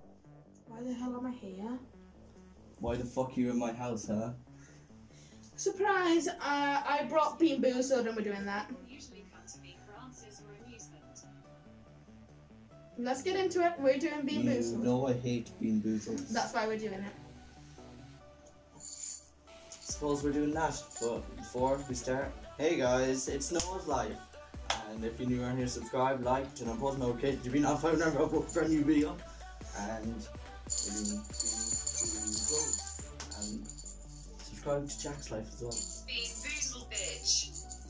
Why the hell am I here? Why the fuck are you in my house, huh? Surprise! I brought beanboozled and we're doing that. Let's get into it. We're doing beanboozled. You know I hate beanboozled. That's why we're doing it. Suppose we're doing that, but before we start, hey guys, it's Noah's Life. And if you're new around here, subscribe, like, turn on post notifications if you're not found out for a new video. And we're doing beanboozled. And subscribe to Jack's Life as well. Beanboozled, bitch.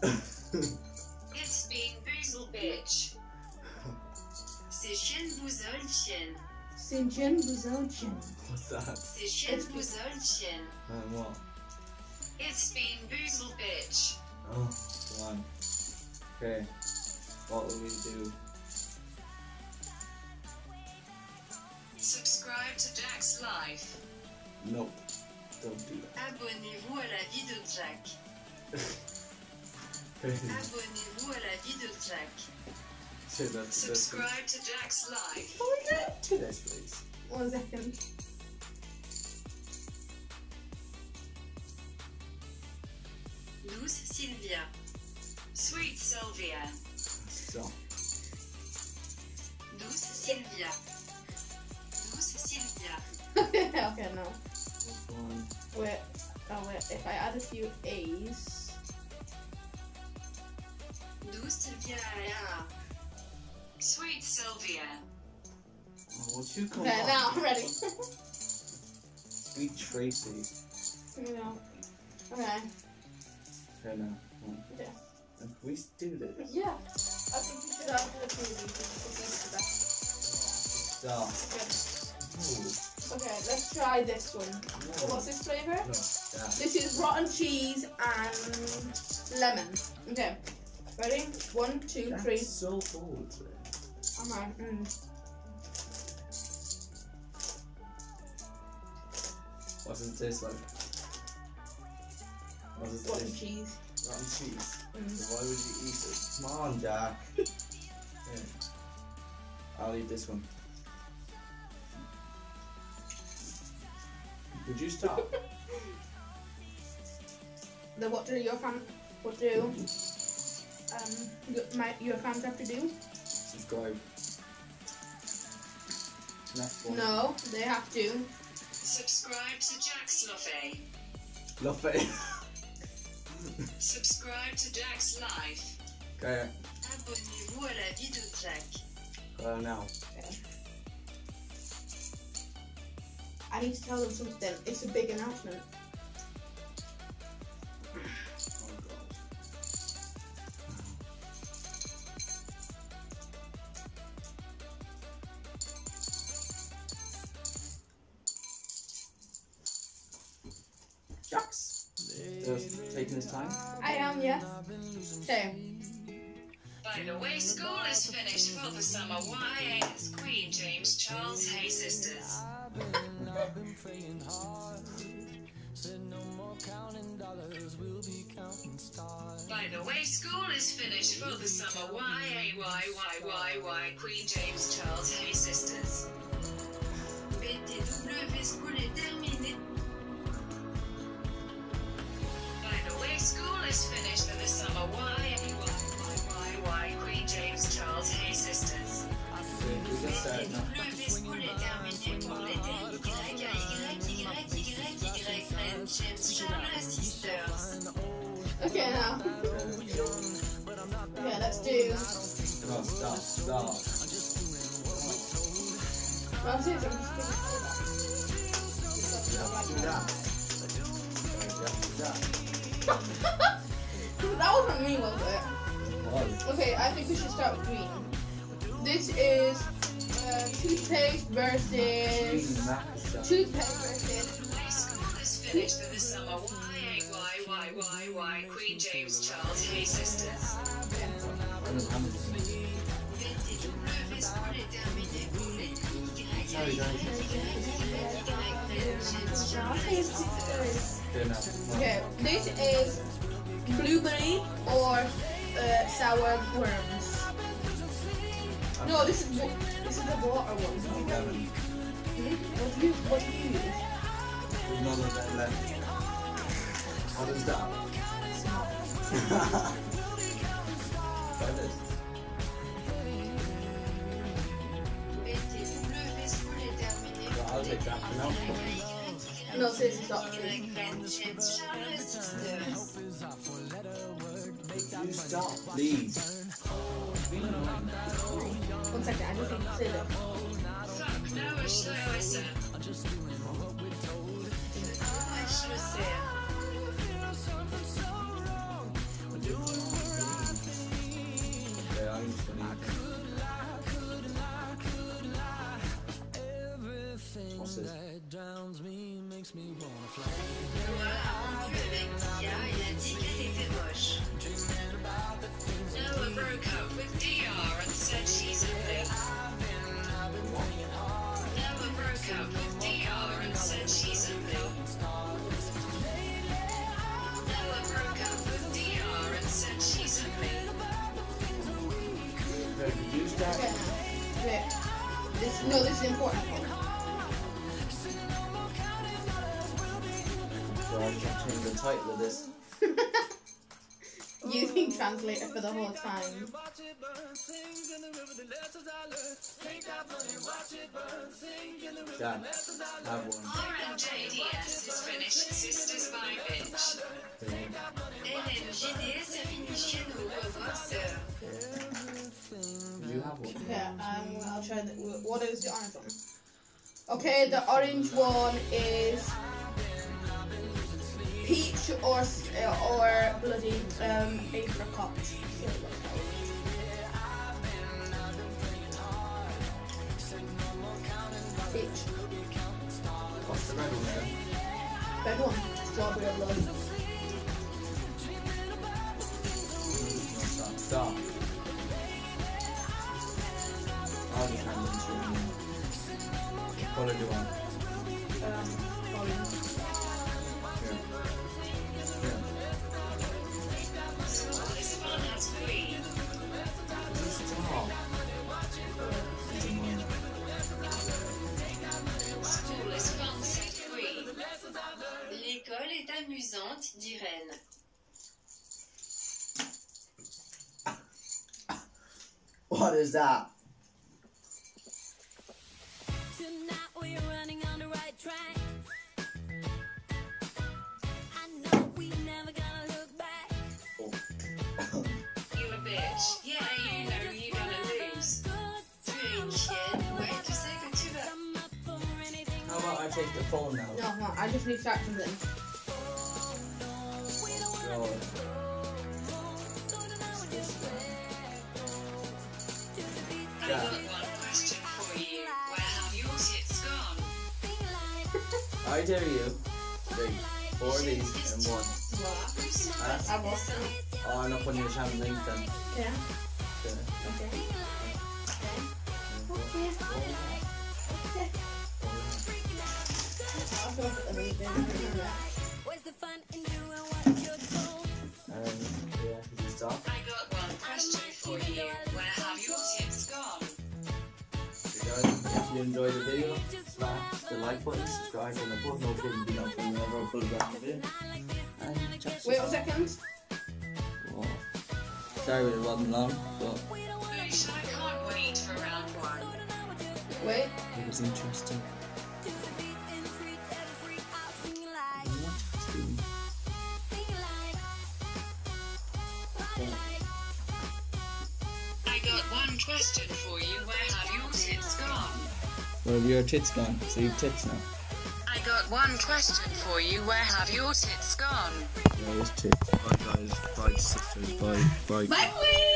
It's beanboozled, bitch. C'est chien boozled chien. C'est chien boozled chien. What's that? C'est chien boozled chien. What? It's beanboozled, bitch. Oh, go on. Okay, what will we do? Subscribe to Jack's Life. Nope, don't do that. Abonnez-vous à la vie de Jack. Abonnez-vous à la vie de Jack. Subscribe to Jack's Life. To this, please. 1 second. Douce Sylvia. Sweet Sylvia. Stop. Douce Sylvia. Douce Sylvia. Okay, no. One. Wait. Oh wait. If I add a few A's. Douce Sylvia. Sweet Sylvia. Oh, won't you come Okay, on? now I'm ready. Sweet Tracy. You know. Okay. Okay, now. Yeah. Can we do this? Yeah. I think we should have the two of these. Stop. Okay, let's try this one. No. So what's this flavour? No. Yeah. This is rotten cheese and lemon. Okay. Ready? 1, 2, 3. That's so cold today. Okay. What does it taste like? What does it Rotten taste? cheese. Rotten cheese. Mm. So why would you eat it? Come on, Jack. Here. I'll eat this one. Would you stop? What do your fans have to do? Subscribe. Next one. No, they have to. Subscribe to Jack's Life. Love it. Subscribe to Jack's Life. Okay. Abonnez-vous à la vie de Jack. Now. Okay. I need to tell them something. It's a big announcement. Oh god. Jax. Just taking his time. I am, yes. Okay. By the way, school is finished for the summer. YA is Queen James Charles Hay Sisters. I've been praying hard. Said no more counting dollars, we'll be counting stars. By the way, school is finished for the summer. YA Queen James Charles Hay Sisters. BTW school est terminé. By the way, school is finished for the summer. YA Queen James Charles Hay Sisters. We just said no. BTW school est terminé pour les James Charles Sisters. Okay, now. Okay, let's do. No, stop. Well, I'm serious, I'm that wasn't me, was it? Okay, I think we should start with green. This is toothpaste versus School is finished for the summer. YA Queen James Charles Hay Sisters. BTW school est terminé pour les Okay, this is blueberry or sour worms. No, this is the water one. What do you use? There's none of them left. What is that? Try this. Well, I'll take that for now. No, seriously, stop. You stop, please. 1 second, I just need to say that. Fuck, no, slow, sir. Yeah, I'm just gonna eat. What's this? Noah broke up with DR and said she's ugly. Noah broke up with DR and said she's ugly. Noah broke up with DR and said she's ugly. Very good. You start. Okay, wait. This is the important part. So I can change the title of this. Using translator for the whole time. Dad, have one. RMJDS is finished Sisters by Bitch. LMJDS a fini chez nous, revoir sœur. You have one. Okay, I'll try the. What is the orange one? Okay, the orange one is peach or bloody apricot. Peach. What's the red one then? Red one. Strawberry or blood. Stop. I'll just hand them to you. What do you want? Orange. Here. School is fun as green. Stop. School is fun, said Green. L'école est amusante, dit Ren. What is that? Tonight we're running on the right track. I know we never gonna look back. You a bitch. Yeah, you know you're gonna lose. Tu es une chienne. Ouais, tu sais que tu vas. I'm up for anything. How about I take the phone now? No, I just need to start something. No. I got one question for you. Where have your tits gone? I dare you. Take 4 of these and one. I will. Oh, I'm not putting your channel link then. Yeah. Okay. Okay. I'll go for the meeting. Where's the fun in doing what you're told? Yeah, you stop. I got one question for you. Where have your tits gone? So guys, if you enjoyed the video, smash the like button, subscribe, and of course notification bell whenever I put a brand new video. And just Wait 1 second. oh. Sorry it wasn't long, but Boosh, I can't wait for round 1. Wait. it was interesting. I got one question for you. Where have your tits gone? Well, your tits gone, so you've tits now. I got one question for you. Where have your tits gone? Yeah, there's tits. Bye guys, bye sisters, bye. Bye, please.